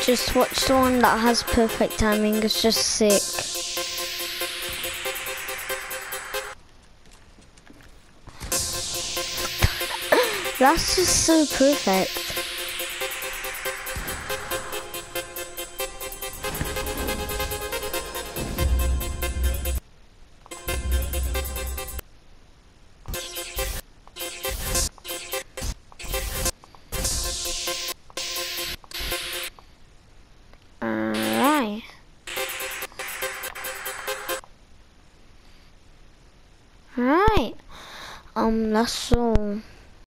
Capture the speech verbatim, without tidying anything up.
Just watch the one that has perfect timing. It's just sick. That's just so perfect. Alright. Alright. Um, that's all.